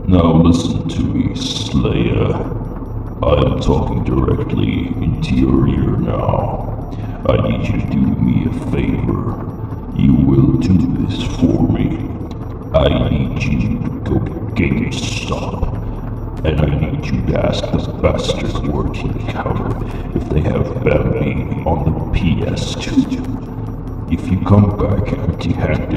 Now listen to me, Slayer. I am talking directly into your ear now. I need you to do me a favor. You will do this for me. I need you to go to GameStop. And I need you to ask the bastards working the counter if they have Bambi on the PS2. If you come back empty-handed,